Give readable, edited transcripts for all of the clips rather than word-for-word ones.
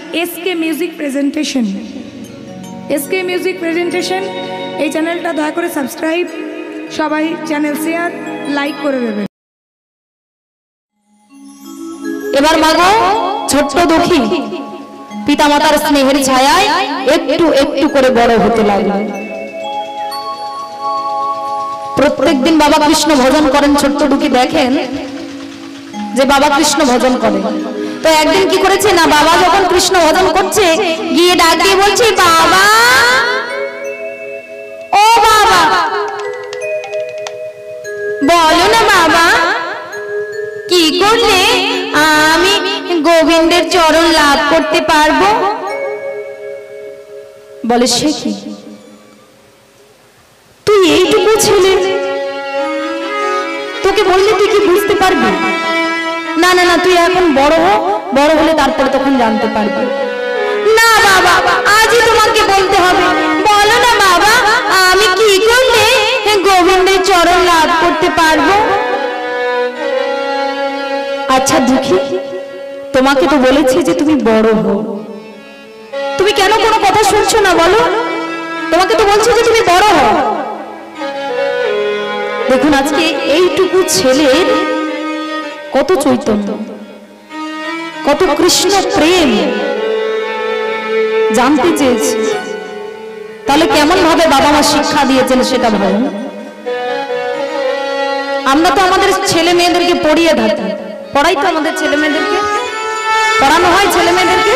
SK music presentation SK music presentation এই চ্যানেলটা দয়া করে সাবস্ক্রাইব সবাই চ্যানেল শেয়ার লাইক করে দেবেন। এবার মাগো ছোট্ট দুঃখী পিতামাতার স্নেহের ছায়ায় একটু একটু করে বড় হতে লাগলো। প্রত্যেকদিন বাবা কৃষ্ণ ভজন করেন। ছোট্ট দুঃখী দেখেন যে বাবা কৃষ্ণ ভজন করে। তো একদিন কি করেছে না, বাবা যখন কৃষ্ণ ভজন করছে গিয়ে ডাক দিয়ে বলছে, বাবা ও বাবা বলো না বাবা কি করলে আমি গোবিন্দের চরণ লাভ করতে পারবো? বলে সে কি, তুই এইটুকু ছেলে, তোকে বললে তুই কি বুঝতে পারবি? না না না, তুই এখন বড় হ, বড় হলে তারপরে তখন জানতে পারবি। না বাবা আজই তোমাকে বলতে হবে, বলো না বাবা আমি কি করলে গোবিন্দের চরণ লাভ করতে পারবো? আচ্ছা দুঃখী, তোমাকে তো বলেছি যে তুমি বড় হও, তুমি কেন কোনো কথা শুনছো না বলো? তোমাকে তো বলছি যে তুমি বড় হও। দেখুন আজকে এইটুকু ছেলের কত চৈতন্য, কত কৃষ্ণ প্রেম জানতে চেয়েছে। তাহলে কেমন ভাবে বাবা মা শিক্ষা দিয়েছেন সেটা ভালো। আমরা তো আমাদের ছেলে মেয়েদেরকে পড়িয়ে থাকি, পড়াই তো আমাদের ছেলে মেয়েদেরকে, পড়ানো হয় ছেলে মেয়েদেরকে।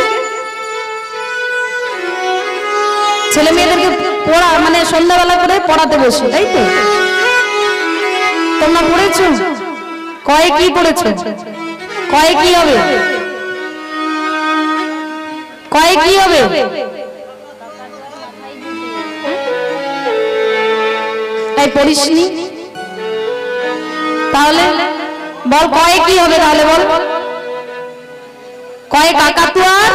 ছেলে মেয়েদেরকে পড়া মানে সন্ধ্যাবেলা করে পড়াতে বসে, তাই তো? তোমরা পড়েছো? কয়ে কি পড়েছো? কয়ে কি হবে? কয়ে কি হবে? তাই পড়িসনি? তাহলে বল কয়ে কি হবে? তাহলে বল কয়ে কাকাতুয়ার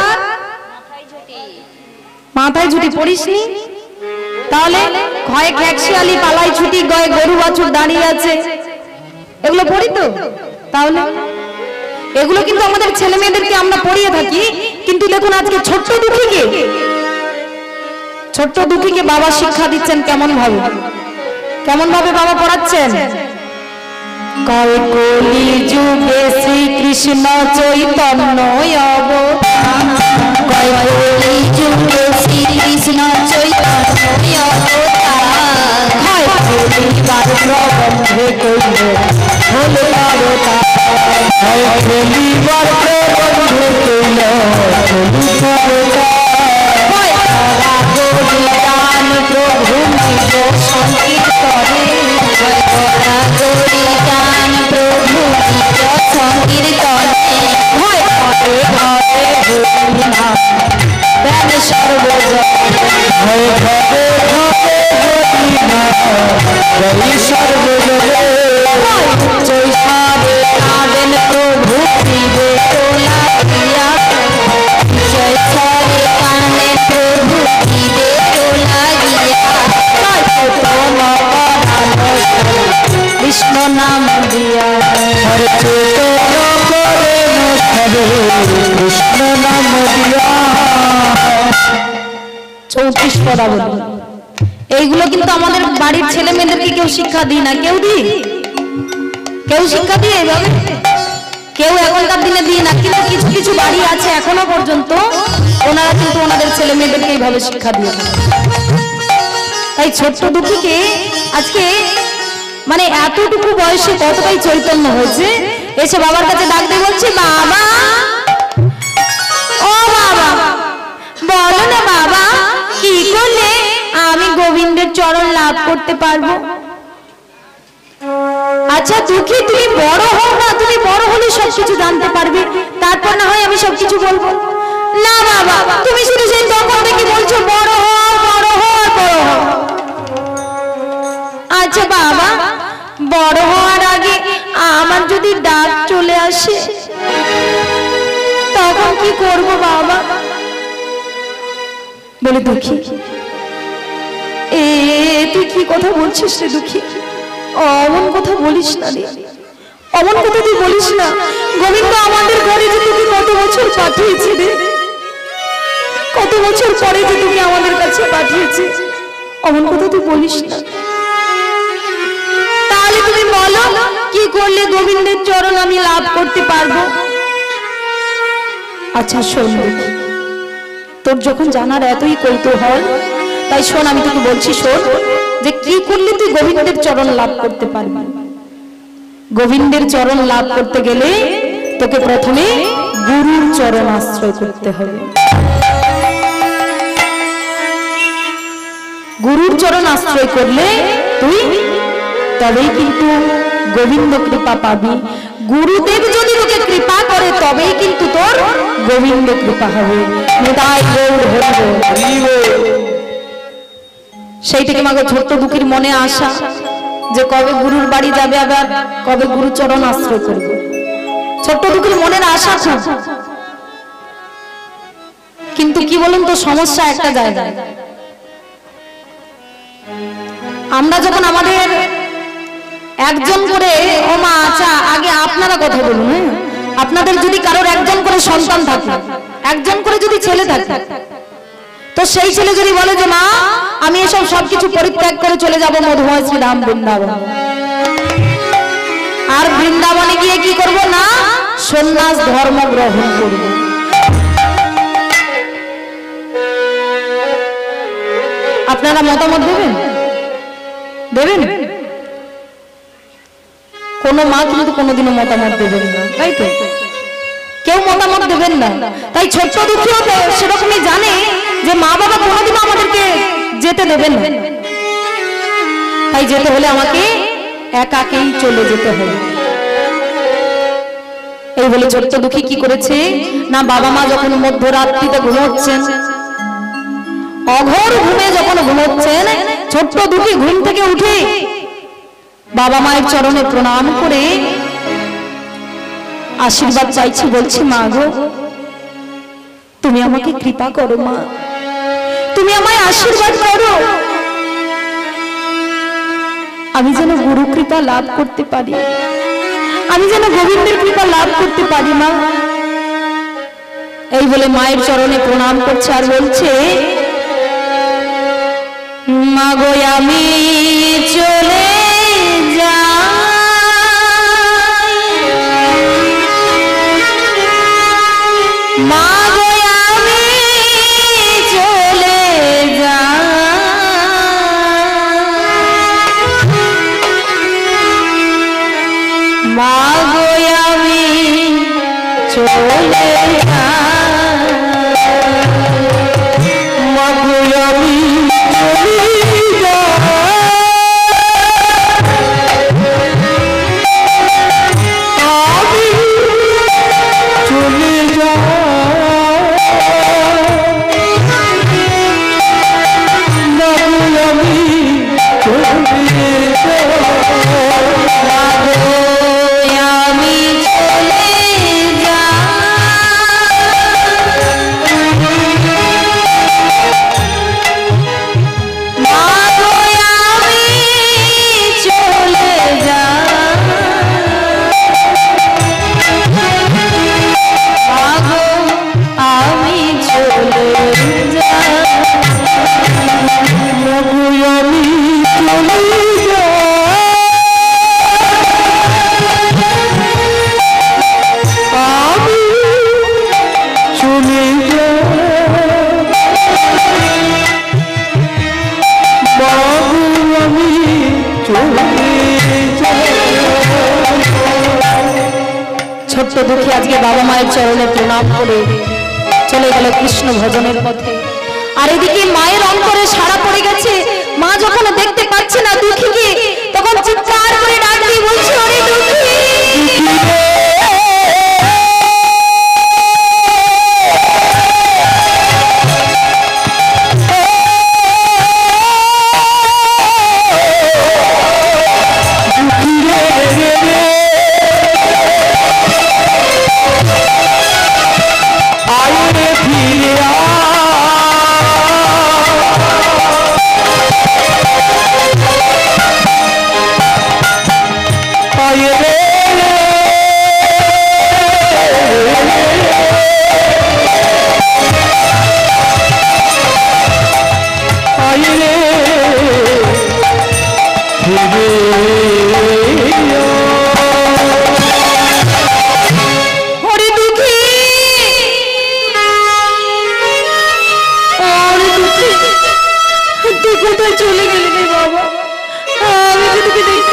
মাথায় ঝুটি। পড়িসনি? তাহলে কয়ে খ্যাকশিয়ালি পালাই ছুটি, গয়ে গরু বাছুর দাঁড়িয়ে আছে, এগুলো পড়ি তো? তাহলে এগুলো কিন্তু আমাদের ছেলে মেয়েদেরকে আমরা পড়িয়ে থাকি। কিন্তু দেখুন আজকে ছোট্ট দুঃখীকে বাবা শিক্ষা দিচ্ছেন কেমন ভাবে, কেমন ভাবে বাবা পড়াচ্ছেন। কলি যুগে শ্রীকৃষ্ণ চৈতন্য অবতার, কলি যুগে শ্রীকৃষ্ণ চৈতন্য অবতার, কলিবার প্রবন্ধে কইল হলো অবতার, কলিবার প্রবন্ধে কইল হলো অবতার, গরিদান প্রভু নিজ সংকীর্তনে, গরিদান প্রভু নিজ সংকীর্তনে, হয় ঘরে ঘরে হরিনা ব্যান সর্বজনে, হয় ঘরে ঘরে হরিনা জয় সর্বজনে, জয়সারে কাঁদেন প্রভু দিবে তোলা দিয়া, জয়সারে কাঁদেন প্রভু দিবে তোলা দিয়া, কৃষ্ণ নাম দিয়া, কৃষ্ণ নাম দিয়া। 34 পদা বলি। এইগুলো কিন্তু আমাদের বাড়ির ছেলে মেয়েদেরকে কেউ শিক্ষা দিই না। কেউ দিই? কেউ শিক্ষা দিয়ে এইভাবে? কেউ এখনকার দিনে দিই না, কিন্তু কিছু কিছু বাড়ি আছে এখনো পর্যন্ত ওনারা কিন্তু ওনাদের ছেলে মেয়েদেরকে এইভাবে শিক্ষা দিয়ে। তাই ছোট্ট দুঃখীকে আজকে মানে এতটুকু বয়সে কতটাই চৈতন্য হয়েছে, এসে বাবার কাছে ডাক দিয়ে বলছে, বাবা ও বাবা বলো না বাবা কি করলে আমি গোবিন্দের চরণ লাভ করতে পারবো? আচ্ছা দুঃখী তুমি বড় হও না, তুমি বড় হলে সবকিছু জানতে পারবে, তারপর না হয় আমি সবকিছু বলবো। না বাবা তুমি শুধু সেই তখন থেকে বলছো বড় হও বড় হও আর বড় হও। আচ্ছা বাবা বড় হওয়ার আগে আমার যদি ডাক চলে আসে তখন কি করব বাবা? বলে দুঃখী তুই কি কথা বলছিস রে দুঃখী? অমন কথা বলিস না রে, অমন কথা তুই বলিস না। গোবিন্দ আমাদের ঘরে যে তোকে কত বছর পাঠিয়েছে রে, পরে যে তোকে আমাদের কাছে পাঠিয়েছে, অমন কথা তুই বলিস না। তাহলে তুমি বলো কি করলে গোবিন্দের চরণ আমি লাভ করতে পারবো? আচ্ছা শোন, তোর যখন জানার এতই কৌতূহল, তাই শোন আমি তোকে বলছি, শোন যে কি করলে তুই গোবিন্দের চরণ লাভ করতে পারবি। গোবিন্দের চরণ লাভ করতে গেলে তোকে প্রথমে গুরুর চরণ আশ্রয় করতে হবে। গুরুর চরণ আশ্রয় করলে তুই তবেই কিন্তু গোবিন্দ কৃপা পাবি। গুরুদেব যদি তোকে কৃপা করে তবেই কিন্তু তোর গোবিন্দ কৃপা হবে। সেই থেকে মাগো ছোট্ট দুঃখীর মনে আশা যে কবে গুরুর বাড়ি যাবে, আবার কবে গুরু চরণ আশ্রয় করবে। ছোট্ট দুঃখীর মনের আশা খুব, কিন্তু কি বলুন তো সমস্যা একটা জায়গায়। আমরা যখন আমাদের একজন করে, ও মা আচ্ছা আগে আপনারা কথা বলুন, হ্যাঁ, আপনাদের যদি কারোর একজন করে সন্তান থাকে, একজন করে যদি ছেলে থাকে, তো সেই ছেলে যদি বলে যে মা আমি এসব সবকিছু পরিত্যাগ করে চলে যাব মধুময় শ্রীরাম বৃন্দাবন, আর বৃন্দাবনে গিয়ে কি করব না সন্ন্যাস ধর্ম গ্রহণ করব, আপনারা মতামত দেবেন? দেবেন? কোন মা কিন্তু কোনোদিনও মতামত দেবেন না, তাই তো? কেউ মতামত দেবেন না। তাই ছোট্ট দুঃখীও সেরকমই জানে যে মা বাবা কোনোদিনও আমাদেরকে যেতে দেবেন না, তাই যেতে হলে আমাকে একাকেই চলে যেতে হবে। এই বলে ছোট্ট দুঃখী কি করেছে না, বাবা মা যখন মধ্যরাত্রিতে ঘুমোচ্ছেন, অঘোর ঘুমে যখন ঘুমোচ্ছেন, ছোট্ট দুঃখী ঘুম থেকে উঠে বাবা মায়ের চরণে প্রণাম করে আশীর্বাদ চাইছি, বলছি মা গো তুমি আমাকে কৃপা করো, মা তুমি আমায় আশীর্বাদ করো, আমি যেন গুরু কৃপা লাভ করতে পারি, আমি যেন গোবিন্দের কৃপা লাভ করতে পারি মা। এই বলে মায়ের চরণে প্রণাম করছে আর বলছে মা গো আমি চলে মা গো আমি চলে যাই, মা গো আমি চলে যাই, মা গো আমি চলে ছোট্ট দুঃখী আজকে বাবা মায়ের চরণে প্রণাম করে চলে গেল কৃষ্ণ ভজনের পথে। আর এদিকে মায়ের অন্তরে সাড়া পড়ে গেছে। মা যখন দেখতে পাচ্ছে না দুঃখীকে, তখন চিৎকার করে ডাক দিয়ে বলছে ওরে দুঃখী,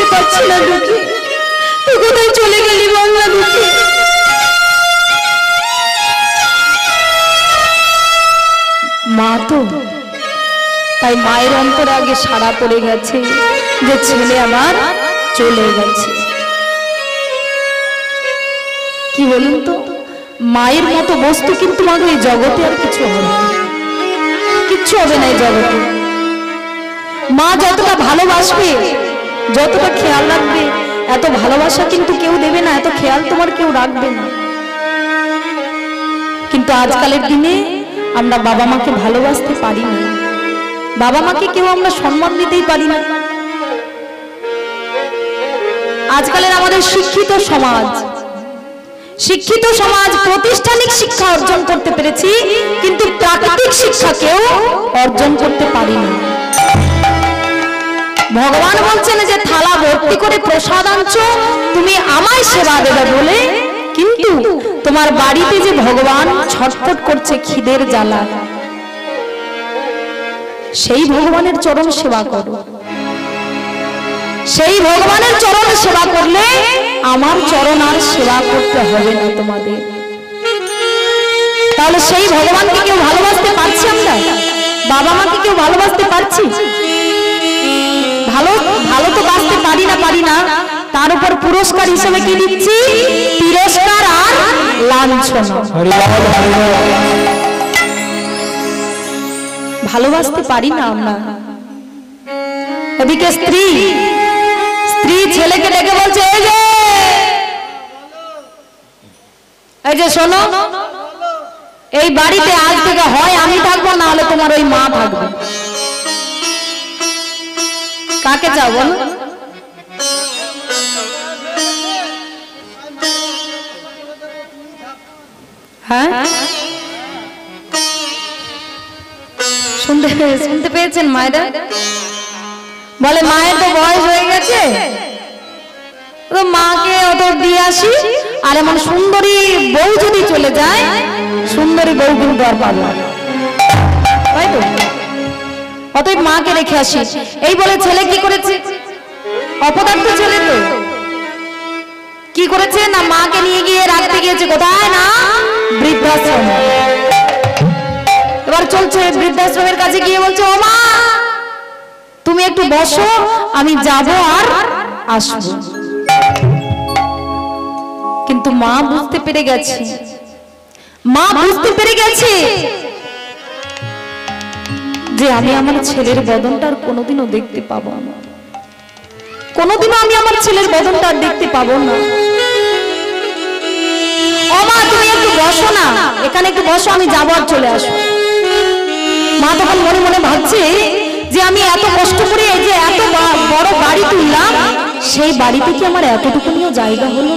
পারছি না দুঃখী, তুই কোথায় চলে গেলি বল না দুঃখী। মা তো, তাই মায়ের অন্তরে আগে সাড়া পড়ে গেছে যে ছেলে আমার চলে গেছে। কি বলুন তো, মায়ের মতো বস্তু কিন্তু আমাদের এই জগতে আর কিছু হবে না, কিচ্ছু হবে না এই জগতে। মা যতটা ভালোবাসবে, যতটা খেয়াল রাখবে, এত ভালোবাসা কিন্তু কেউ দেবে না, এত খেয়াল তোমার কেউ রাখবে না। কিন্তু আজকালের দিনে আমরা বাবা মাকে ভালোবাসতে পারি না, বাবা মাকে কেউ আমরা সম্মান দিতেই পারি না। আজকালের আমাদের শিক্ষিত সমাজ, প্রতিষ্ঠানিক শিক্ষা অর্জন করতে পেরেছি, কিন্তু প্রাকৃতিক শিক্ষা কেউ অর্জন করতে পারি না। ভগবান বলছেন যে থালা ভর্তি করে প্রসাদ আনছো, তুমি আমায় সেবা দেবে বলে, কিন্তু তোমার বাড়িতে যে ভগবান ছটফট করছে খিদের জ্বালা, সেই ভগবানের চরণ সেবা করো। সেই ভগবানের চরণ সেবা করলে আমার চরণ আর সেবা করতে হবে না তোমাদের। তাহলে সেই ভগবানকে কেউ ভালোবাসতে পারছি আমরা? বাবা মাকে কেউ ভালোবাসতে পারছি? ভালো ভালো তো বাসতে পারি না, তার উপর পুরস্কার হিসেবে কি দিচ্ছি? তিরস্কার আর লাঞ্ছনা। ভালোবাসতে পারি না আমরা। এদিকে স্ত্রী ছেলেকে ডেকে বলছে, এই যে শোনো, এই বাড়িতে আজ থেকে হয় আমি থাকবো, না হলে তোমার ওই মা থাকবে। কাকে চাও বলো? হ্যাঁ, শুনতে পেয়েছেন মায়েরা? বলে মায়ের তো বয়স হয়ে গেছে, তো মাকে অত দিয়ে আসি, আর এমন সুন্দরী বউ যদি চলে যায়, সুন্দরী বউ কিন্তু আর পাবো, তাই তো? অতএব মাকে রেখে আসি। এই বলে ছেলে কি করেছে? অপদার্থ ছেলে তো কি করেছে না, মাকে নিয়ে গিয়ে রাখতে গিয়েছে কোথায় না, বৃদ্ধাশ্রম। এবার চলছে বৃদ্ধাশ্রমের কাছে গিয়ে বলছে, ও মা তুমি একটু বসো, আমি যাব আর আসবো। কিন্তু মা বুঝতে পেরে গেছে, যে আমি আমার ছেলের বদনটা আর কোনোদিনও দেখতে পাবো না, কোনোদিনও আমি আমার ছেলের বদনটা আর দেখতে পাবো না। ও মা তুমি একটু বসো না, এখানে একটু বসো, আমি যাবো আর চলে আসবো। মা তখন মনে মনে ভাবছে যে আমি এত কষ্ট করে এই যে এত বড় বাড়ি তুললাম, সেই বাড়িতে কি আমার এতটুকুনিও জায়গা হলো?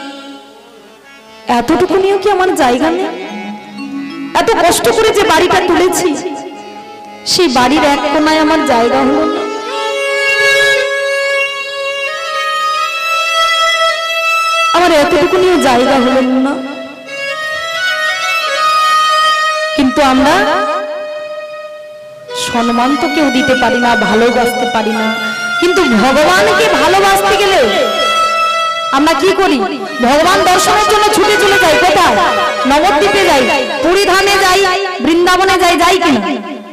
এতটুকুনিও কি আমার জায়গা নেই? এত কষ্ট করে যে বাড়িটা তুলেছি, সেই বাড়ির এক কোনায় আমার জায়গা হলো না। আমার এতটুকুনিও জায়গা হলো না। কিন্তু আমরা সম্মান তো কেউ দিতে পারি না, ভালোবাসতে পারি না। কিন্তু ভগবানকে ভালোবাসতে গেলে আমরা কি করি? ভগবান দর্শনের জন্য ছুটে চলে যাই কোথায়? নবদ্বীপে যাই, পুরী ধামে যাই, বৃন্দাবনে যাই কিনা?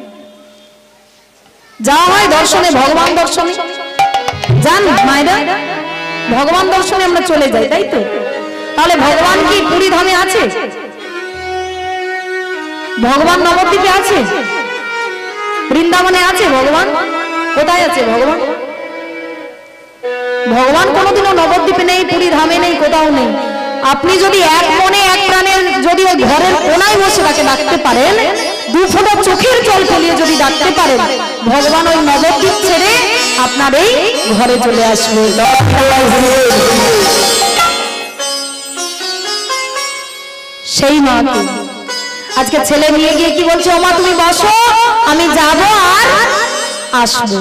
যাওয়া হয় দর্শনে, ভগবান দর্শনে যান মায়েরা, ভগবান দর্শনে আমরা চলে যাই, তাই তো? তাহলে ভগবান কি পুরী ধামে আছে? ভগবান নবদ্বীপে আছে? বৃন্দাবনে আছে ভগবান? কোথায় আছে ভগবান? ভগবান কোনোদিনও নবদ্বীপে নেই, পুরী ধামে নেই, কোথাও নেই। আপনি যদি এক মনে এক প্রাণে যদি ওই ঘরের কোনায় বসে তাকে ডাকতে পারেন, দু ফোঁটা চোখের জল ফেলিয়ে যদি ডাকতে পারেন, ভগবান ওই নবদ্বীপ ছেড়ে আপনার এই ঘরে চলে আসবে। সেই মাকে আজকে ছেলে নিয়ে গিয়ে কি বলছে, ও মা তুমি বসো, আমি যাব আর আসবো।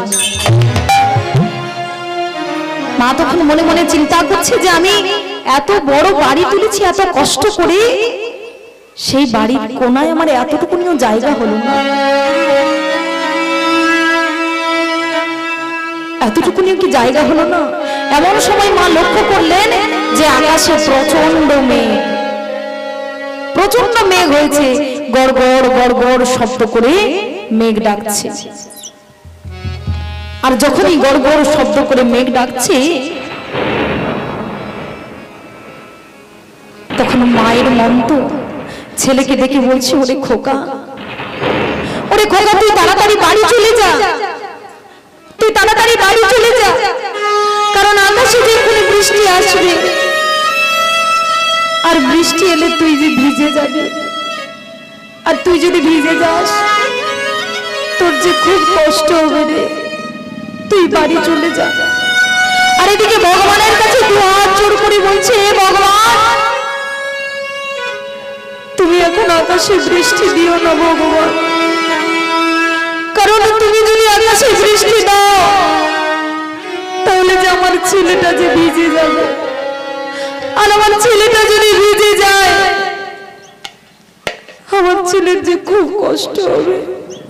মা তখন মনে মনে চিন্তা করছে যে আমি এত বড় বাড়ি তুলেছি এত কষ্ট করে, সেই বাড়ির কোনায় আমার এতটুকুনিও জায়গা হলো না, এতটুকুনিও কি জায়গা হলো না? এমন সময় মা লক্ষ্য করলেন যে আকাশে প্রচন্ড মেঘ হয়েছে, গড়গড় গড়গড় শব্দ করে মেঘ ডাকছে। আর যখনই গড়গড় শব্দ করে মেঘ ডাকছে, তখন মায়ের মন তো ছেলেকে দেখে বলছে, ওরে খোকা তুই তাড়াতাড়ি বাড়ি চলে যা, তুই তাড়াতাড়ি বাড়ি চলে যা, কারণ আকাশে যে এক্ষুনি বৃষ্টি আসবে, আর বৃষ্টি এলে তুই যে ভিজে যাবি, আর তুই যদি ভিজে যাস তোর যে খুব কষ্ট হবে রে, তুই বাড়ি চলে যা। আর এদিকে ভগবানের কাছে দু হাত জোড় করে বলছে, ভগবান তুমি এখন আকাশে বৃষ্টি দিও না ভগবান, কারণ তুমি যদি আকাশে বৃষ্টি দাও তাহলে যে আমার ছেলেটা যে ভিজে যাবে, আর আমার ছেলেটা যদি ভিজে যায় আমার ছেলের যে খুব কষ্ট হবে,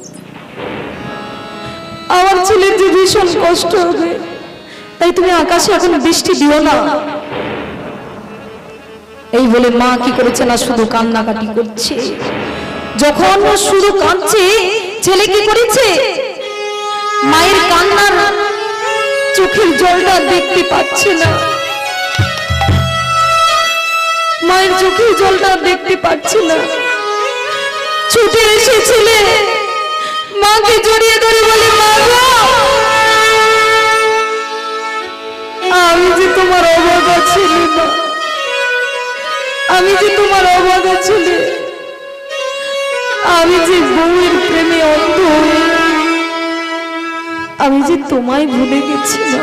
আমার ছেলের যে ভীষণ কষ্ট হবে, তাই তুমি আকাশে এখন বৃষ্টি দিও না। এই বলে মা কি করেছে না, শুধু কান্নাকাটি করছে। যখন শুধু কাঁদছে, ছেলে কি করেছে, মায়ের কান্নার চোখের জলটা দেখতে পাচ্ছে না, মায়ের চোখের জলটা দেখতে পাচ্ছে না। ছুটে এসে ছেলে মাকে জড়িয়ে ধরে বলে, মা গো আমি যে তোমার অভাগা ছেলে না, আমি যে তোমার অভাগা ছেলে, আমি যে বউয়ের প্রেমে অন্ধ হয়ে আমি যে তোমায় ভুলে গেছি না।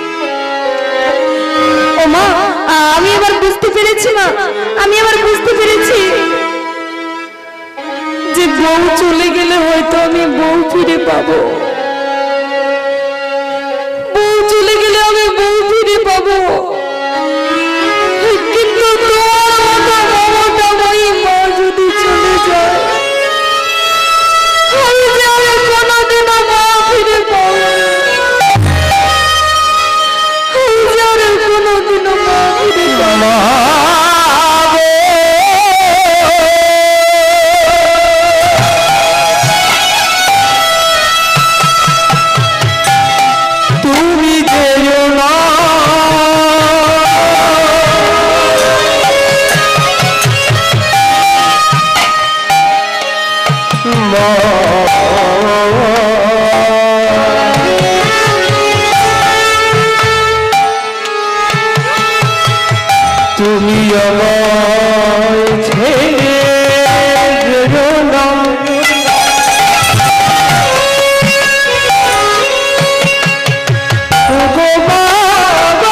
ও মা, আমি এবার বুঝতে পেরেছি না, আমি এবার বুঝতে পেরেছি যে বউ চলে গেলে হয়তো আমি বউ ফিরে পাবো, বউ চলে গেলে আমি বউ ফিরে পাবো, কিন্তু তোমার মতো মমতাময়ী মা যদি চলে যায় আমি যে আমি কোনোদিনও মা ফিরে পাবো, আমি যে আমি কোনোদিনও মা ফিরে পাবো। তুমি আমায় ছেড়ে যেও না, ওগো মা গো,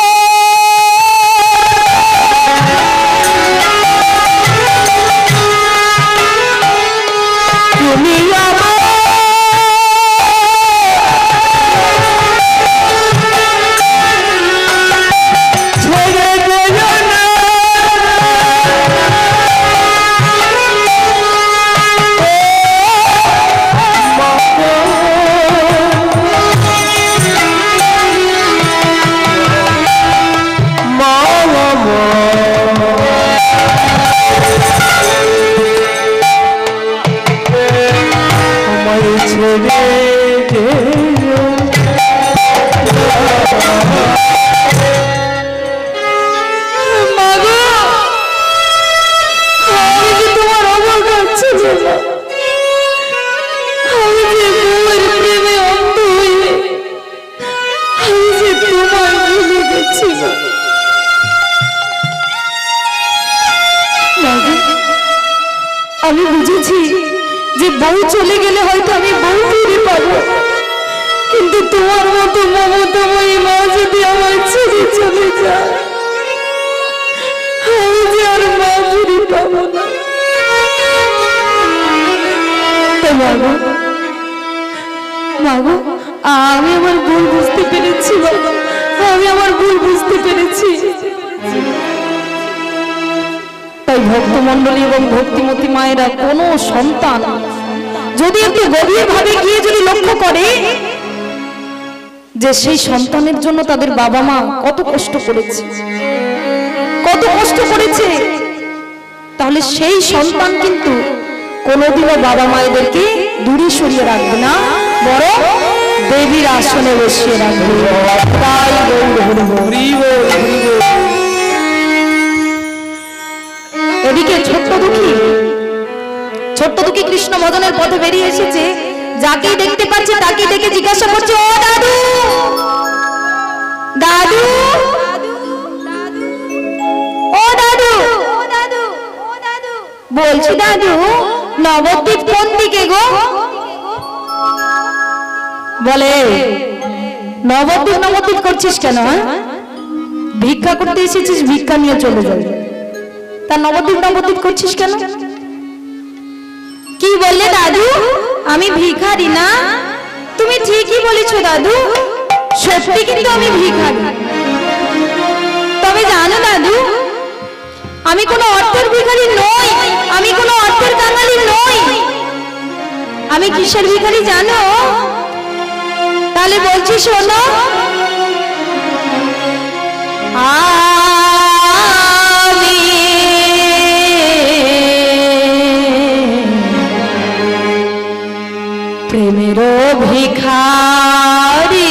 তুমি আমি বুঝেছি যে বউ চলে গেলে হয়তো আমি বউ ফিরে পাবো, কিন্তু তোমার মতো মমতাময়ী মা যদি আমার ছেড়ে চলে যায় আমি যে আর মা ফিরে পাবো না। মাগো, আমি আমার ভুল বুঝতে পেরেছি, আমি আমার ভুল বুঝতে পেরেছি। তাই ভক্তমণ্ডলী এবং ভক্তিমতী মায়েরা কোনো সন্তান যদি একটু গভীর ভাবে গিয়ে যদি লক্ষ্য করে যে সেই সন্তানের জন্য তাদের বাবা মা কত কষ্ট করেছে, কত কষ্ট করেছে, তাহলে সেই সন্তান কিন্তু কোনোদিনও বাবা মায়েদেরকে দূরে সরিয়ে রাখবে না, বরং দেবীর আসনে বসিয়ে রাখবে। তাই এদিকে ছোট্ট দুঃখী কৃষ্ণ মদনের পথে বেরিয়ে এসেছে, যাকেই দেখতে পাচ্ছে তাকেই দেখে জিজ্ঞাসা করছে, ও দাদু দাদু ও দাদু, বলছি দাদু নবদ্বীপ কোন দিকে গো? বলে নবদ্বীপ করছিস কেন? ভিক্ষা করতে এসেছিস, ভিক্ষা নিয়ে চলে যাবে, তা নবদ্বীপ করছিস কেন? কি বললে দাদু? আমি ভিখারি না? তুমি ঠিকই বলেছো দাদু, সত্যি কিন্তু আমি ভিখারি। তবে জানো দাদু, আমি কোনো অর্থের ভিখারি নই, আমি কোনো অর্থের কাঙালি নই। আমি কিসের ভিখারি জানো? তাহলে বলছি শোনো, আমি প্রেমের ভিখারি,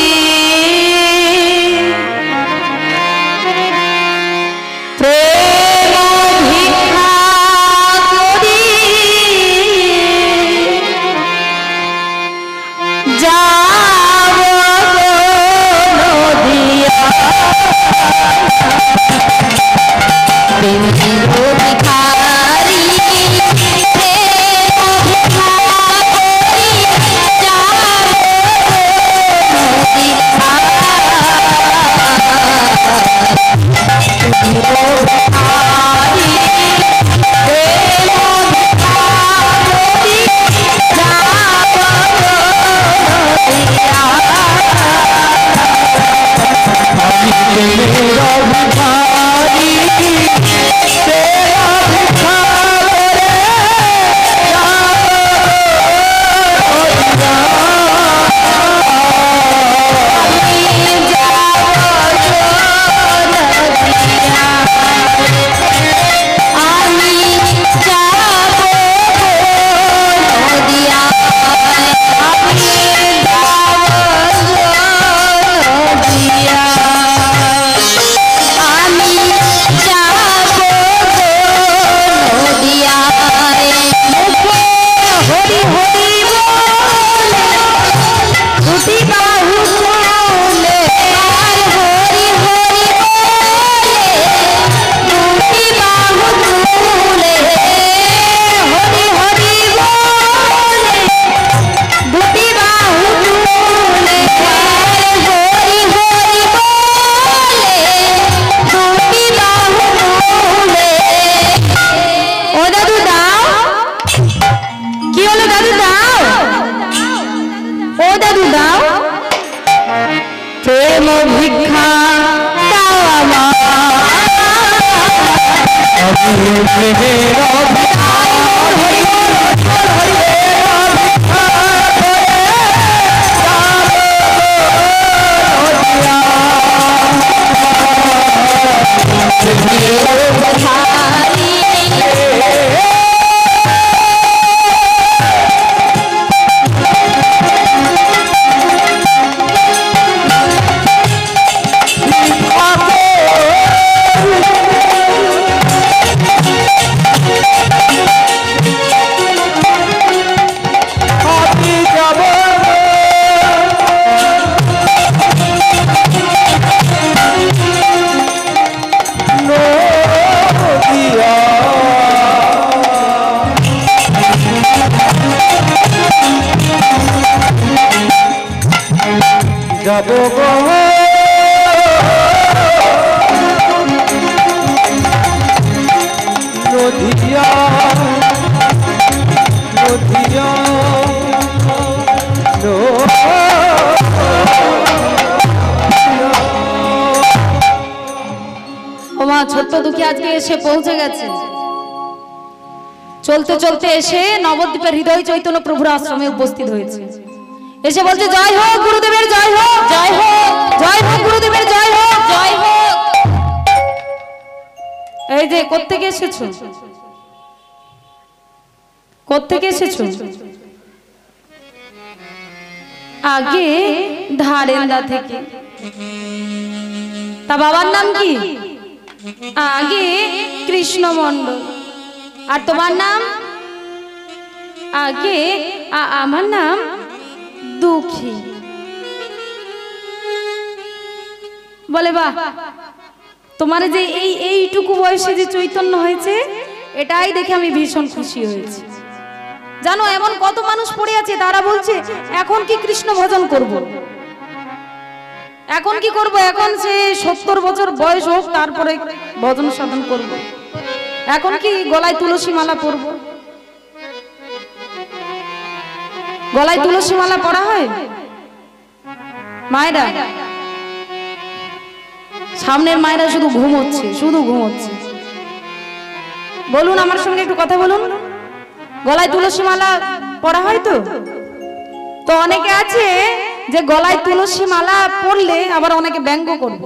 ছোট্ট দুঃখী আজকে এসে পৌঁছে গেছে। চলতে চলতে এসে নবদ্বীপের হৃদয় চৈতন্য প্রভুর আশ্রমে উপস্থিত হয়েছে। এসে বলছে জয় হোক গুরুদেবের জয় হোক, জয় হোক, জয় হোক গুরুদেবের জয় হোক, জয় হোক। এই যে কোত্থেকে এসেছো, কোত্থেকে এসেছো? আগে ধারেন্দা থেকে। তা বাবার নাম কি? আগে কৃষ্ণ মণ্ডল। আর তোমার নাম? আগে আমার নাম দুঃখী। বলে বাহ, তোমার যে এইটুকু বয়সে যে চৈতন্য হয়েছে এটাই দেখে আমি ভীষণ খুশি হয়েছি। জানো এমন কত মানুষ পড়ে আছে তারা বলছে এখন কি কৃষ্ণ ভজন করব, এখন কি করব, এখন সে 70 বছর বয়স হোক তারপরে ভজন সাধন করব, এখন কি গলায় তুলসী মালা পরব। গলায় তুলসী মালা পরা হয় মায়েরা? সামনের মায়েরা শুধু ঘুমোচ্ছে, শুধু ঘুমোচ্ছে। বলুন আমার সঙ্গে একটু কথা বলুন, গলায় তুলসী মালা পরা হয় তো? তো অনেকে আছে যে গলায় তুলসী মালা পরলে আবার অনেকে ব্যঙ্গ করবে।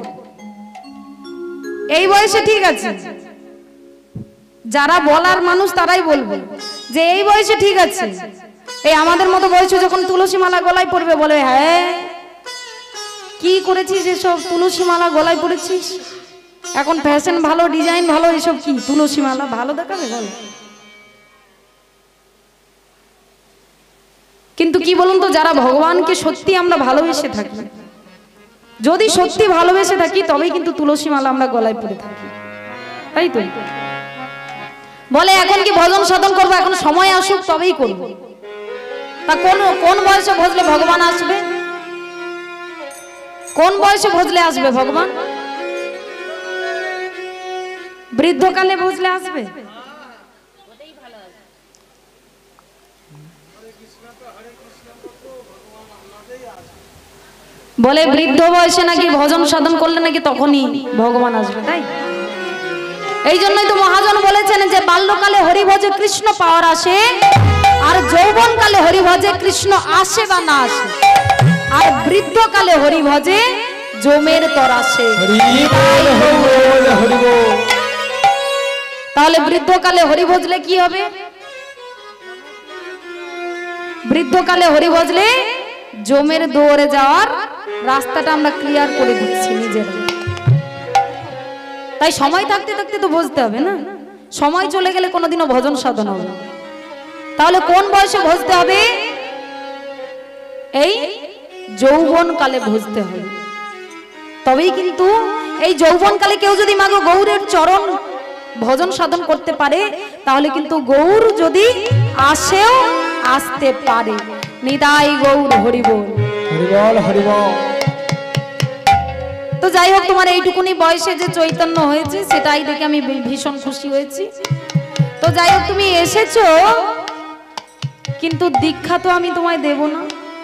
এই বয়সে ঠিক আছে, যারা বলার মানুষ তারাই বলবে যে এই বয়সে ঠিক আছে। এই আমাদের মতো বয়সে যখন তুলসী মালা গলায় পরবে বলে হ্যাঁ কি করেছিস এসব, তুলসী মালা গলায় পরেছিস, এখন ফ্যাশন ভালো, ডিজাইন ভালো, এসব কি তুলসী মালা ভালো দেখাবে বল। কিন্তু কি বলুন তো, যারা ভগবানকে সত্যি আমরা ভালোবেসে থাকি, যদি সত্যি ভালোবেসে থাকি তবেই কিন্তু তুলসী মালা আমরা গলায় পরে থাকি, তাই তো? বলে এখন কি ভজন সাধন করবো, এখন সময় আসুক তবেই করব। তা কোন বয়সে ভজলে ভগবান আসবে? কোন বয়সে ভজলে আসবে ভগবান? বৃদ্ধকালে ভজলে আসবে? বলে বৃদ্ধ বয়সে নাকি ভজন সাধন করলে নাকি তখনই ভগবান আসবে, তাই? এই জন্যই তো মহাজন বলেছেন যে বাল্যকালে হরি ভজে কৃষ্ণ পাওয়ার আসে, আর যৌবন কালে হরি ভজে কৃষ্ণ আসে বা না আসে, আর বৃদ্ধকালে হরি ভজে জমের তর আসে। তাহলে বৃদ্ধকালে হরি ভজলে কি হবে? বৃদ্ধকালে হরি ভজলে জমের দৌড়ে যাওয়ার রাস্তাটা আমরা ক্লিয়ার করে দিচ্ছি নিজেরা। তাই সময় থাকতে থাকতে তো ভজতে হবে না, সময় চলে গেলে কোনোদিনও ভজন সাধন হবে। তাহলে কোন বয়সে ভজতে হবে? এই যৌবন কালে ভজতে হবে, তবেই কিন্তু এই যৌবন কালে কেউ যদি মাগো গৌরের চরণ ভজন সাধন করতে পারে তাহলে কিন্তু গৌর যদি আসেও আসতে পারে। নিতাই গৌর হরিবল, হরিবল, হরিবল। তো যাই হোক, তোমার এইটুকুনি বয়সে যে চৈতন্য হয়েছে সেটাই দেখে আমি ভীষণ খুশি হয়েছি। তো যাই হোক, তুমি এসেছো, কিন্তু দীক্ষা তো আমি তোমায় দেব না।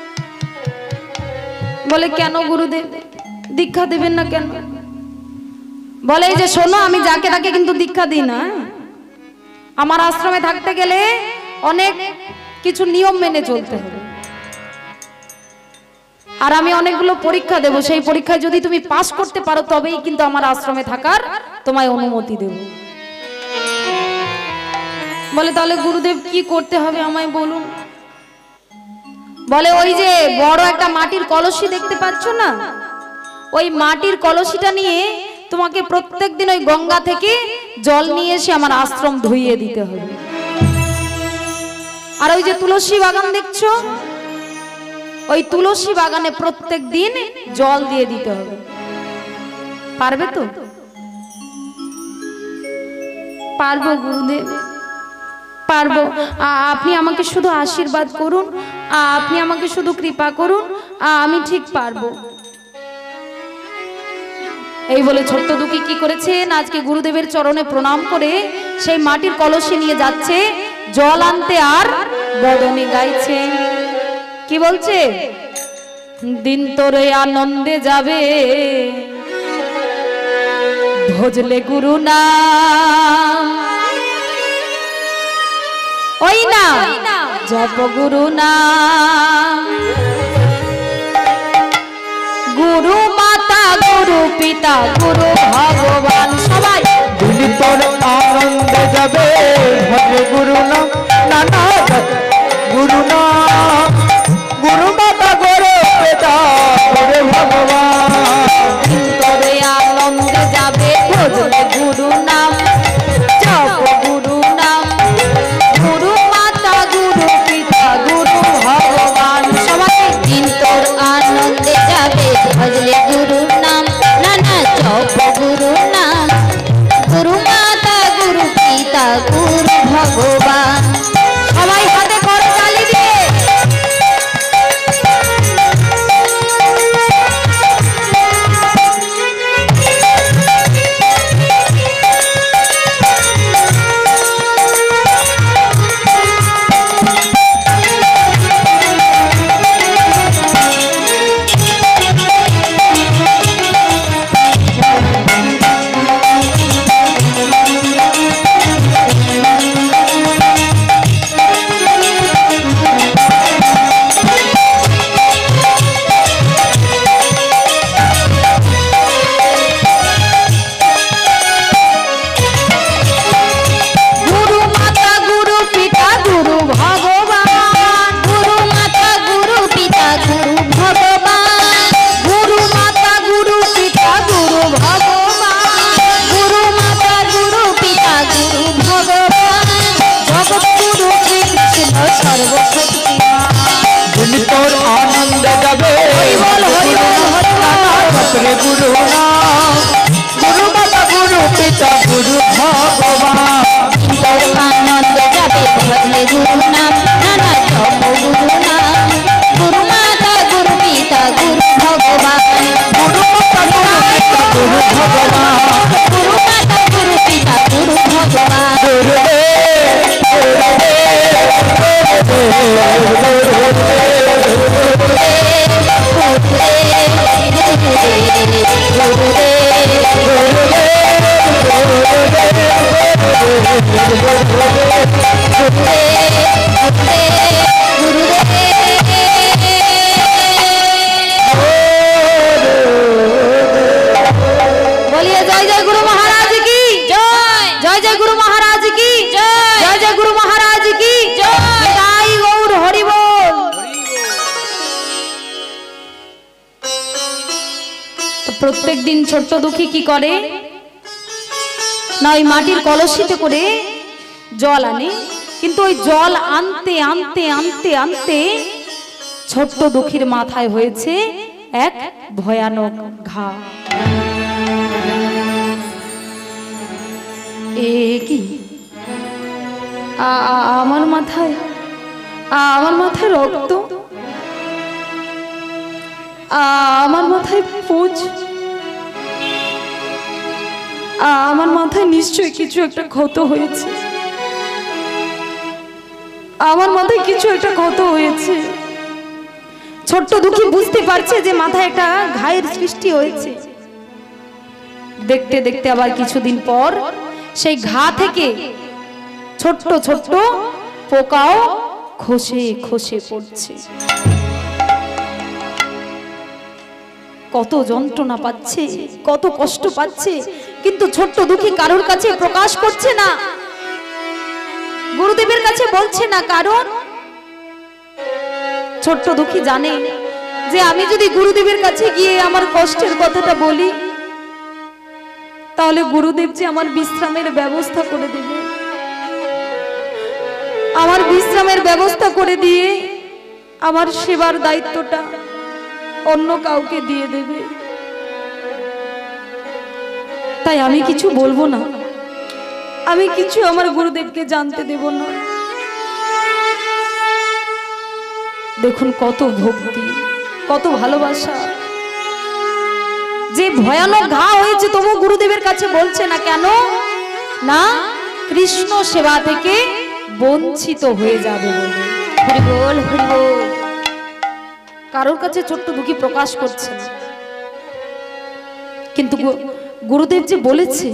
বলে কেন গুরুদেব, দীক্ষা দেবেন না কেন? বলে এই যে শোনো, আমি যাকে তাকে কিন্তু দীক্ষা দিই না। আমার আশ্রমে থাকতে গেলে অনেক কিছু নিয়ম মেনে চলতে হবে, আর আমি অনেকগুলো পরীক্ষা দেব। সেই পরীক্ষায় যদি তুমি পাস করতে পারো তবেই কিন্তু আমার আশ্রমে থাকার তোমায় অনুমতি দেব। বলে তাহলে গুরুদেব কি করতে হবে আমায় বলুন। বলে ওই যে বড় একটা মাটির কলসি দেখতে পাচ্ছ না, ওই মাটির কলসিটা নিয়ে তোমাকে প্রত্যেকদিন ওই গঙ্গা থেকে জল নিয়ে এসে আমার আশ্রম ধুইয়ে দিতে হবে। আর ওই যে তুলসী বাগান দেখছো, ওই তুলসী বাগানে প্রত্যেক দিন জল দিয়ে দিতে হবে। পারবে তো? পারবো গুরুদেব, পারবো। আপনি আমাকে শুধু আশীর্বাদ করুন, আপনি আমাকে শুধু কৃপা করুন, আমি ঠিক পারবো। এই বলে ছোট্ট দুঃখী কি করেছেন, আজকে গুরুদেবের চরণে প্রণাম করে সেই মাটির কলসি নিয়ে যাচ্ছে জল আনতে, আর বদনে গাইছে। কি বলছে? দিন তোরে আনন্দে যাবে ভজলে গুরু নাম, ওই না জপ গুরু নাম। গুরু মাতা গুরু পিতা গুরু ভগবান সবাই দিলি তোর আনন্দে যাবে ভজে গুরু নাম নানা গুরু নাম গুরু মাতা গুরু পিতা গুরু ভগবান তোরে আনন্দে যাবে ভজলে গুরু নাম জপ গুরু নাম গুরু মাতা গুরু পিতা গুরু ভগবান সবাই দিন তোর আনন্দে যাবে ভজলে গুরু নাম নানা জপ গুরু নাম গুরু মাতা গুরু পিতা গুরু ভগবান সবাই হাতে করে তালি দিয়ে দিলি তোর আনন্দে যাবে গুরু নাম গুরু মাতা গুরু পিতা গুরু ভগবান আনন্দে যাবে ভজলে গুরু নাম নানা জপ গুরু নাম গুরু মাতা গুরু পিতা গুরু ভগবান গুরু মাতা গুরু পিতা গুরু ভগবান গুরু মাতা গুরু পিতা গুরু ভগবান बोलिए जय जय गुरु महाराज की जय जय जय गुरु महाराज की जय जय जय गुरु महाराज की जय जय गौर हरि बोल। तो प्रत्येक दिन छोट दुखी की करे ना ওই মাটির কলসিতে করে জল আনে কিন্তু ওই জল আনতে আনতে আনতে আনতে ছোট্ট দুঃখীর মাথায় হয়েছে এক ভয়ানক ঘা। এ কি আমার মাথায় রক্ত, আমার মাথায় পুঁজ, আমার মাথায় নিশ্চয়ই কিছু একটা ক্ষত হয়েছে, আমার মাথায় কিছু একটা ক্ষত হয়েছে। ছোট্ট দুঃখী বুঝতে পারছে যে মাথায় একটা ঘায়ের সৃষ্টি হয়েছে। দেখতে দেখতে আবার কিছুদিন পর সেই ঘা থেকে ছোট্ট ছোট্ট পোকাও খসে খসে পড়ছে। কত যন্ত্রণা পাচ্ছে, কত কষ্ট পাচ্ছে, কিন্তু ছোট্ট দুঃখী কারোর কাছে প্রকাশ করছে না, গুরুদেবের কাছে বলছে না। কারণ ছোট্ট দুঃখী জানে যে আমি যদি গুরুদেবের কাছে গিয়ে আমার কষ্টের কথাটা বলি তাহলে গুরুদেব যে আমার বিশ্রামের ব্যবস্থা করে দেবে, আমার বিশ্রামের ব্যবস্থা করে দিয়ে আমার সেবার দায়িত্বটা অন্য কাউকে দিয়ে দেবে। তাই আমি কিছু বলবো না, আমি কিছু আমার গুরুদেবকে জানতে দেব না। দেখুন কত ভক্তি, কত ভালোবাসা, যে ভয়ানক ঘা হয়েছে তবু গুরুদেবের কাছে বলছে না। কেন না? কৃষ্ণ সেবা থেকে বঞ্চিত হয়ে যাবে বলে। হরি বল, হরি বল। কারোর কাছে ছোট্ট দুঃখী প্রকাশ করছে না, কিন্তু গুরুদেব যে বলেছে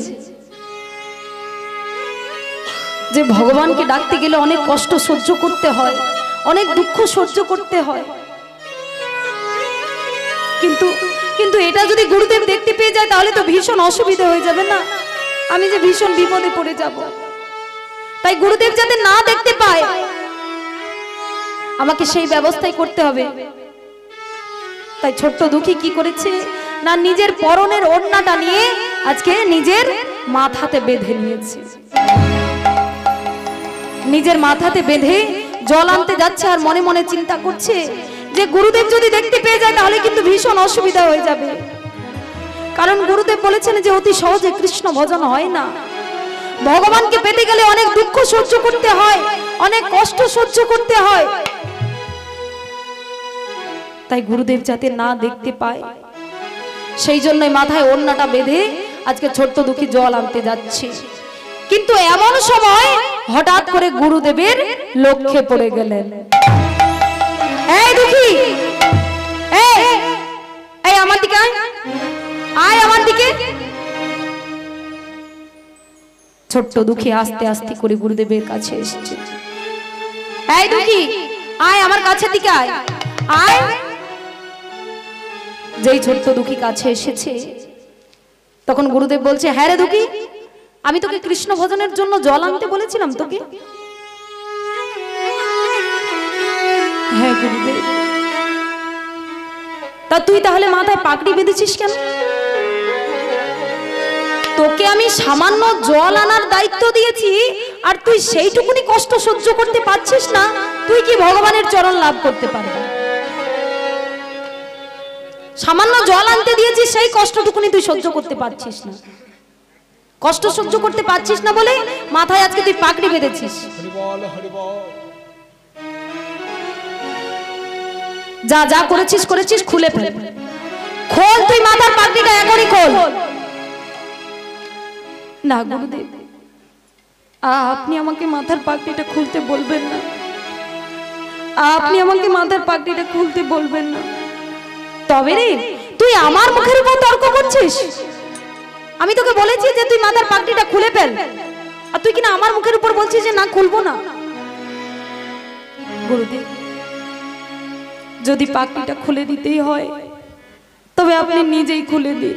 যে ভগবানকে ডাকতে গেলে অনেক কষ্ট সহ্য করতে হয়, অনেক দুঃখ সহ্য করতে হয়। কিন্তু কিন্তু এটা যদি গুরুদেব দেখতে পেয়ে যায় তাহলে তো ভীষণ অসুবিধা হয়ে যাবে না, আমি যে ভীষণ বিপদে পড়ে যাব। তাই গুরুদেব যাতে না দেখতে পায় আমাকে সেই ব্যবস্থাই করতে হবে। তাই ছোট্ট দুঃখী কি করেছে না, নিজের পরনের ওড়নাটা নিয়ে আজকে নিজের মাথাতে বেঁধে নিয়েছে। নিজের মাথাতে বেঁধে জল আনতে যাচ্ছে আর মনে মনে চিন্তা করছে যে গুরুদেব যদি দেখতে পেয়ে যায় তাহলে কিন্তু ভীষণ অসুবিধা হয়ে যাবে। কারণ গুরুদেব বলেছেন যে অতি সহজে কৃষ্ণ ভজন হয় না, ভগবানকে পেতে গেলে অনেক দুঃখ সহ্য করতে হয়, অনেক কষ্ট সহ্য করতে হয়। তাই গুরুদেব যাতে না দেখতে পায় সেই জন্যই মাথায় ওড়নাটা বেঁধে আজকে ছোট্ট দুঃখী জল আনতে যাচ্ছে। কিন্তু এমন সময় হঠাৎ করে গুরুদেবের লক্ষ্যে পড়ে গেলেন। এই দুঃখী, এই আমার দিকে আয়, আমার দিকে। ছোট্ট দুঃখী আস্তে আস্তে করে গুরুদেবের কাছে এসেছে। এই দুঃখী আয়, আমার কাছের দিকে আয়, আয়। যেই ছোট্ট দুঃখী কাছে এসেছে তখন গুরুদেব বলছে, হ্যাঁ রে দুঃখী, আমি তোকে কৃষ্ণ ভজনের জন্য জল আনতে বলেছিলাম তোকে। হ্যাঁ গুরুদেব। তা তুই তাহলে মাথায় পাগড়ি বেঁধেছিস কেন? তোকে আমি সামান্য জল আনার দায়িত্ব দিয়েছি আর তুই সেইটুকুনি কষ্ট সহ্য করতে পারছিস না, তুই কি ভগবানের চরণ লাভ করতে পারবি? সামান্য জল আনতে দিয়েছিস, সেই কষ্টটুকুনি তুই সহ্য করতে পারছিস না। কষ্ট সহ্য করতে পারছিস না বলে মাথায় আজকে তুই পাগড়ি বেঁধেছিস। যা যা করেছিস করেছিস, খুলে ফেল, খোল তুই মাথার পাগড়িটা, এখনই খোল। না গুরুদেব, আপনি আমাকে মাথার পাগড়িটা খুলতে বলবেন না, আপনি আমাকে মাথার পাগড়িটা খুলতে বলবেন না। তবে রে, তুই আমার মুখের উপর তর্ক করছিস? আমি তোকে বলেছি যে তুই মাথার পাগড়িটা খুলে ফেল, আর তুই কিনা আমার মুখের উপর বলছিস যে না খুলবো না। গুরুদেব, যদি পাগড়িটা খুলে দিতেই হয় তবে আপনি নিজেই খুলে দিন,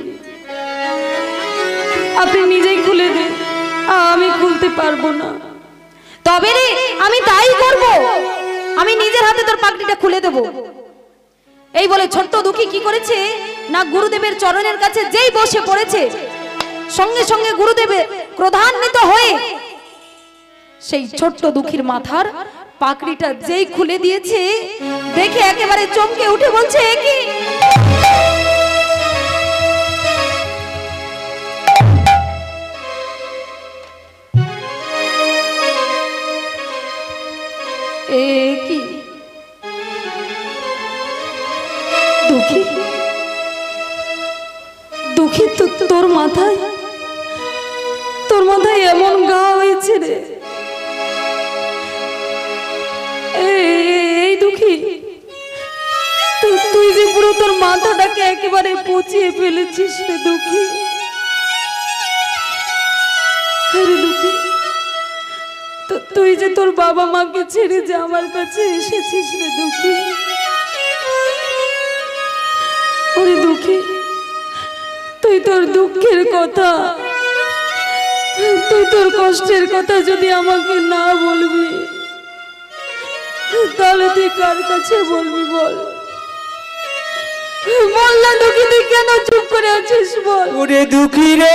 আপনি নিজেই খুলে দিন, আমি খুলতে পারবো না। তবে রে, আমি তাই করব, আমি নিজের হাতে তোর পাগড়িটা খুলে দেব। এই বলে ছোট্ট দুঃখী কি করেছে না, গুরুদেবের চরণের কাছে যেই বসে পড়েছে সঙ্গে সঙ্গে গুরুদেবের ক্রোধান্বিত হয়ে সেই ছোট্ট দুঃখীর মাথার পাগড়িটা যেই খুলে দিয়েছে, দেখে একেবারে চমকে উঠে বলছে, কি কি দুঃখী, দুঃখী তোর মাথায় এমন ঘা হয়েছে রে। এই দুঃখী, তুই যে পুরো তোর মাথাটাকে একেবারে পচিয়ে ফেলেছিস রে দুঃখী। আরে দুঃখী, তুই যে তোর বাবা মাকে ছেড়ে যে আমার কাছে এসেছিস রে দুঃখী। ওরে দুঃখী, তুই তোর দুঃখের কথা, তুই তোর কষ্টের কথা যদি আমাকে না বলবি তাহলে তুই কার কাছে বলবি বল? বল না দুঃখী, তুই কেন চুপ করে আছিস বল? ওরে দুঃখী রে,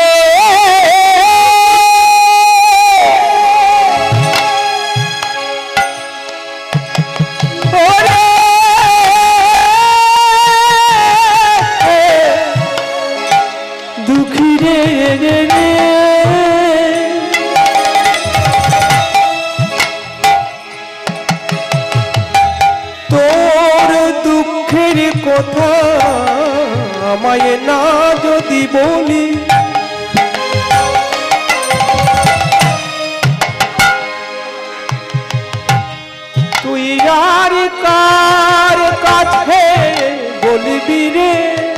দুঃখী রে, তোর দুঃখের কথা আমায় না যদি বলি, তুই আর কার কাছে বলবি রে?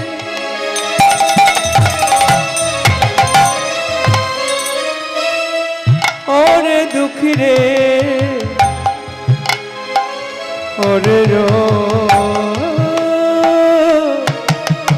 ওরে দুঃখী রে, ওরে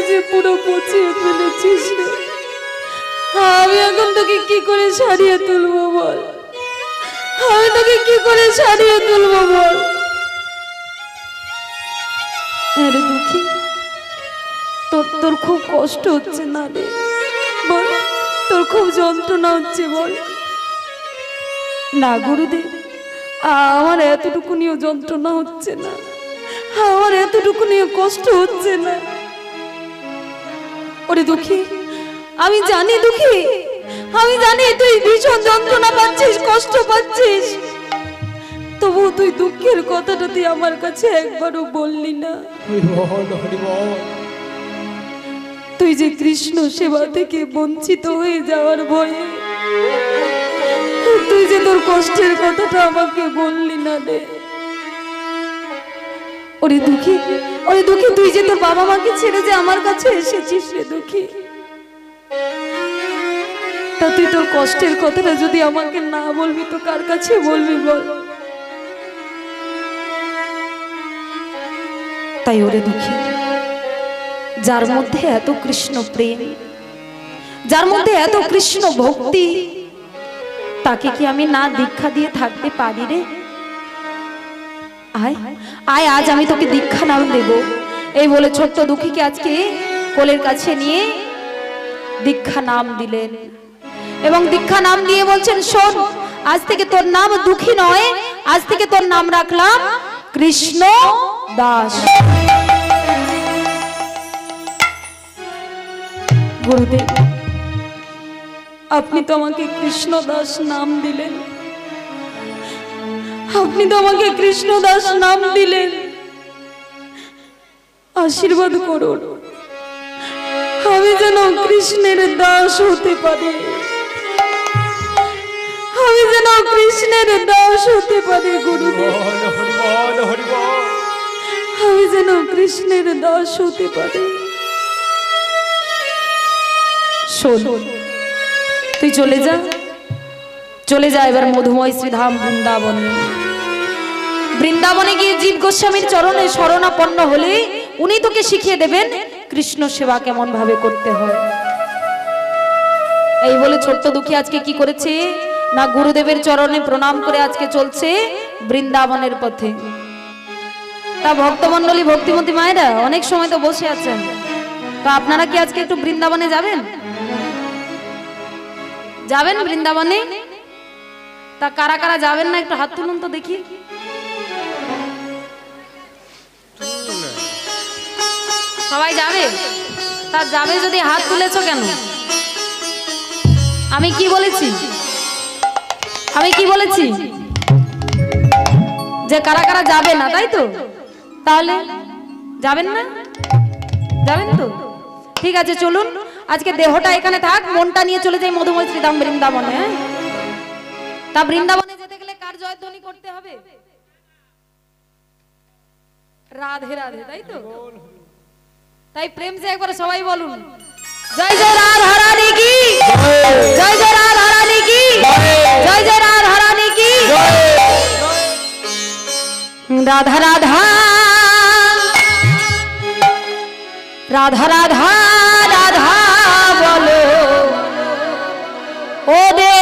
যে পুরো পচিয়ে ফেলেছিস রে। আমি এখন তোকে কি করে সারিয়ে তুলবো বল, আমি তোকে কি করে সারিয়ে তুলবো বল। আরে দুঃখী, তোর খুব কষ্ট হচ্ছে না রে বল, তোর খুব যন্ত্রণা হচ্ছে বল। না গুরুদেব, আমার এতটুকু নিয়ে যন্ত্রণা হচ্ছে না, আমার এতটুকু নিয়ে কষ্ট হচ্ছে না। ওরে দুঃখী, আমি জানি দুঃখী, আমি জানি তুই ভীষণ যন্ত্রণা পাচ্ছিস, কষ্ট পাচ্ছিস, তবু তুই দুঃখের কথাটা তুই আমার কাছে একবারও বললি না। তুই যে কৃষ্ণ সেবা থেকে বঞ্চিত হয়ে যাওয়ার ভয়ে তুই যে তোর কষ্টের কথাটা আমাকে বললি না রে। ওরে দুঃখী, ওরে দুঃখী, তুই যে তোর বাবা মাকে ছেড়ে যে আমার কাছে এসেছিস রে দুঃখী, তা তুই তোর কষ্টের কথাটা যদি আমাকে না বলবি তো কার কাছে বলবি বল। তাই ওরে দুঃখী, যার মধ্যে এত কৃষ্ণ প্রেম, যার মধ্যে এত কৃষ্ণ ভক্তি, তাকে কি আমি না দীক্ষা দিয়ে থাকতে পারি রে? আয় আয়, আজ আমি তোকে দীক্ষা নাম দেব। এই বলে ছোট্ট দুঃখীকে আজকে কোলের কাছে নিয়ে দীক্ষা নাম দিলেন এবং দীক্ষা নাম দিয়ে বলছেন, শোন, আজ থেকে তোর নাম দুঃখী নয়, আজ থেকে তোর নাম রাখলাম কৃষ্ণ দাস। গুরুদেব, আপনি তো আমাকে কৃষ্ণ দাস নাম দিলেন, আপনি তো আমাকে কৃষ্ণ দাস নাম দিলেন, আশীর্বাদ করুন আমি যেন কৃষ্ণের দাস হতে পারি, আমি যেন কৃষ্ণের দাস হতে পারি। গুরুদেব, আমি যেন কৃষ্ণের দাস হতে পারি। শোন, তুই চলে যা, চলে যা এবার মধুময় শ্রীধাম বৃন্দাবনে। বৃন্দাবনে গিয়ে জীব গোস্বামীর চরণে শরণাপন্ন হলে উনি তোকে শিখিয়ে দেবেন কৃষ্ণ সেবা কেমন ভাবে করতে হয়। এই বলে ছোট্ট দুঃখী আজকে কি করেছে না, গুরুদেবের চরণে প্রণাম করে আজকে চলছে বৃন্দাবনের পথে। তা ভক্তমণ্ডলী, ভক্তিমতী মায়েরা অনেক সময় তো বসে আছেন, তো আপনারা কি আজকে একটু বৃন্দাবনে যাবেন? যাবেন বৃন্দাবনে? তা কারা কারা যাবেন না একটু হাত তুলুন তো দেখি। সবাই যাবে? তা যাবে যদি হাত তুলেছো কেন? আমি কি বলেছি? আমি কি বলেছি যে কারা কারা যাবে না, তাই তো? তাহলে যাবেন না? যাবেন তো? ঠিক আছে, চলুন আজকে দেহটা এখানে থাক, মনটা নিয়ে চলে যাই মধুময় শ্রীধাম বৃন্দাবনে। তা বৃন্দাবনে যেতে গেলে কার জয়ধ্বনি করতে হবে? রাধে রাধে, তাই তো? তাই প্রেম সে একবার সবাই বলুন, জয় জয় রাধা রানী কি, জয় জয় রাধা রানী কি, জয় জয় রাধা রানী কি, রাধা রাধা রাধা রাধা রাধা বলো ও দে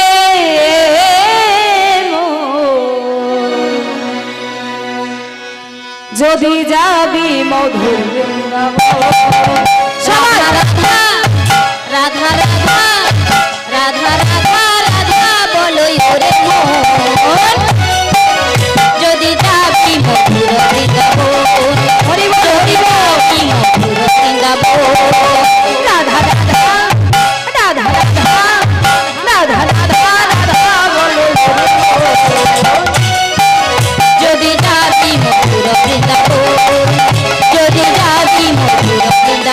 যদি যাবি মধুর বৃন্দাবন। রাধা রাধা রাধা রাধা রাধা রাধা রাধা বলো ওরে মন, যদি যাবি মধুর বৃন্দাবন, হরি বল হরি বল কি মধুর বৃন্দাবন। রাধা রাধা রাধা রাধা রাধা রাধা রাধা বলো যদি যাবি মধুর বৃন্দাবন, যদি যাবি মধুর বৃন্দাবন।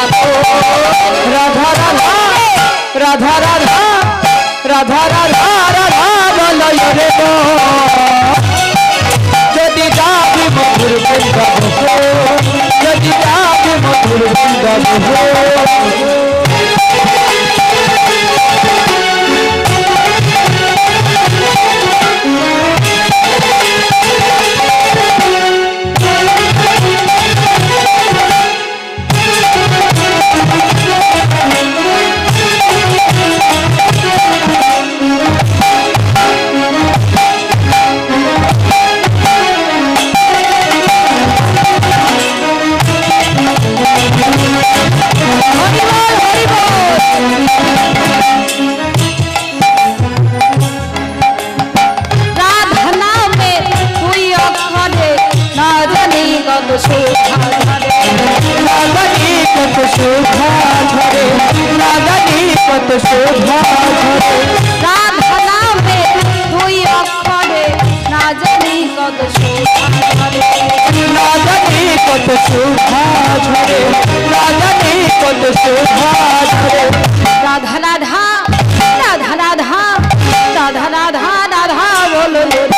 শোভা ধরে, রাগানি কত শোভা ধরে, রাগানি কত শোভা ধরে। রাধা নামে দুই অক্ষরে না জানি কত শোভা ধরে, রাগানি কত শোভা ধরে, রাগানি কত শোভা ধরে। রাধা রাধা রাধা রাধা রাধা রাধা রাধা বলো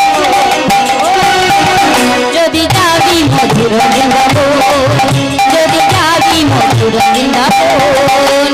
যদি যাবি মধুর বৃন্দাবন, যদি যাবি মধুর বৃন্দাবন।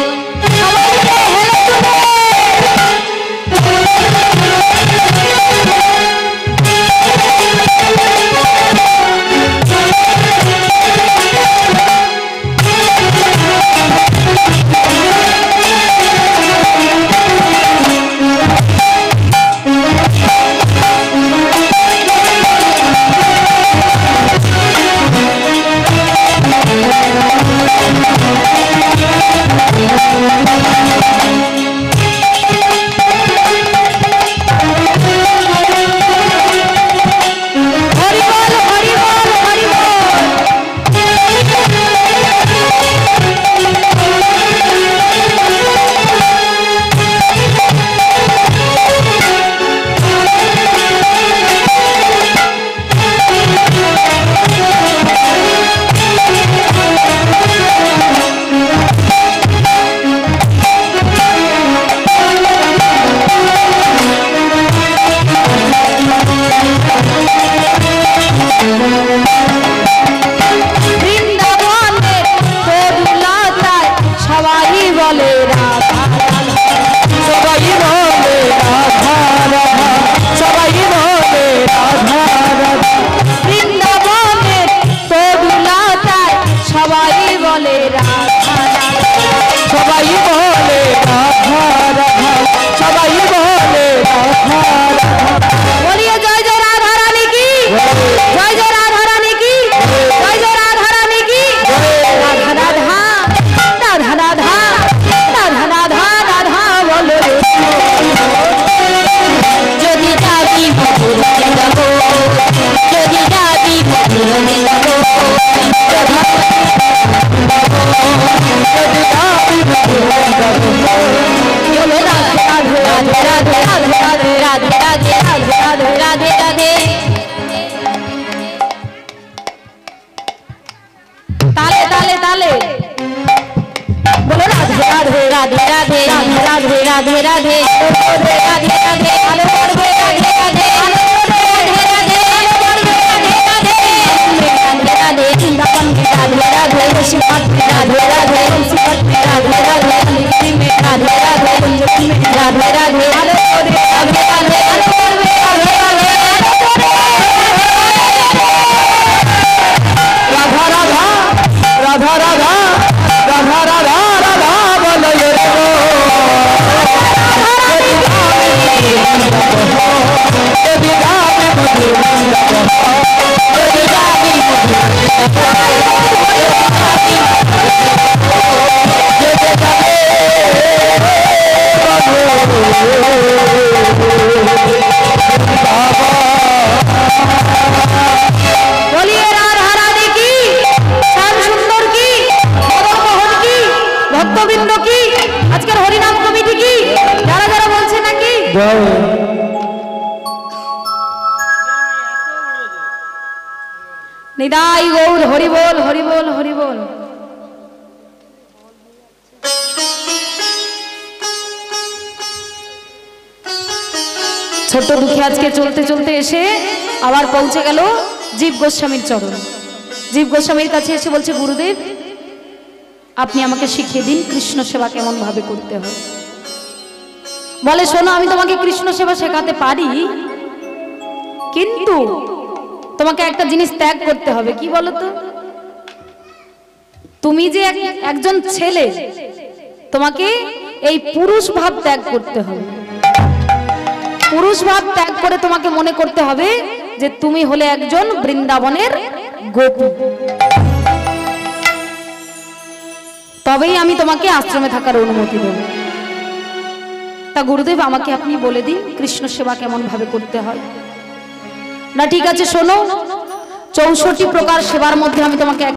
নিদাই গৌর হরি বল হরি বল হরি বল। ছোট্ট দুঃখী আজকে চলতে চলতে এসে আবার পৌঁছে গেল জীব গোস্বামীর চরণ। জীব গোস্বামীর কাছে এসে বলছে, গুরুদেব আপনি আমাকে শিখিয়ে দিন কৃষ্ণ সেবা কেমন ভাবে করতে হয়। বলে, শোনো আমি তোমাকে কৃষ্ণ সেবা শেখাতে পারি, কিন্তু তোমাকে একটা জিনিস ত্যাগ করতে হবে। কি বলো তো? তুমি যে একজন ছেলে, তোমাকে এই পুরুষ ভাব ত্যাগ করতে হবে। পুরুষ ভাব ত্যাগ করে তোমাকে মনে করতে হবে যে তুমি হলে একজন বৃন্দাবনের গোপী, তবেই আমি তোমাকে আশ্রমে থাকার অনুমতি দেব। তা গুরুদেব আমাকে আপনি বলে দিন কৃষ্ণ সেবা কেমন ভাবে করতে হয়। না ঠিক আছে, শোনো 64 প্রকার সেবার মধ্যে আমি তোমাকে